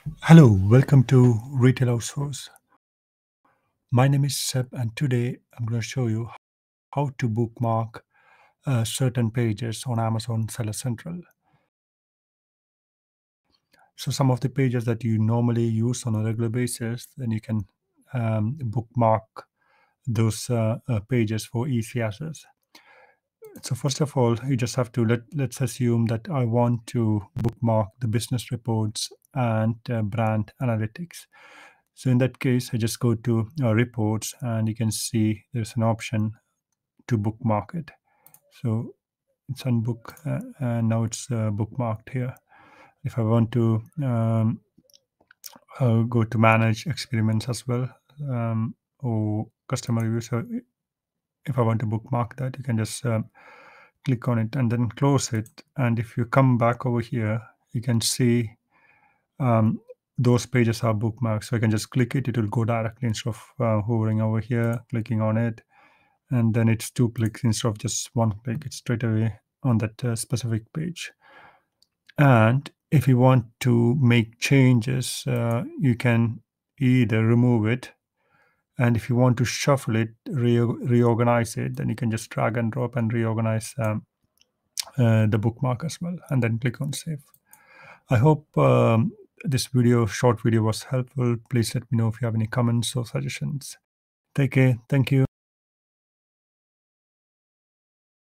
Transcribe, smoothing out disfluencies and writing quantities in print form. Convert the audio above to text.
Hello, welcome to Retail-Outsource. My name is Seb, and today I'm going to show you how to bookmark certain pages on Amazon Seller Central. So some of the pages that you normally use on a regular basis, then you can bookmark those pages for easy access. So first of all, you just have to let's assume that I want to bookmark the business reports and brand analytics. So in that case, I just go to reports, and you can see there's an option to bookmark it. So it's unbook, and now it's bookmarked here. If I want to go to manage experiments as well, or customer reviews, so if I want to bookmark that, you can just click on it and then close it. And if you come back over here, you can see um, those pages are bookmarked. So I can just click it. It will go directly instead of hovering over here, clicking on it. And then it's 2 clicks instead of just 1 click. It's straight away on that specific page. And if you want to make changes, you can either remove it, and if you want to shuffle it, reorganize it, then you can just drag and drop and reorganize the bookmark as well, and then click on save. I hope this short video was helpful. Please let me know if you have any comments or suggestions. Take care. Thank you.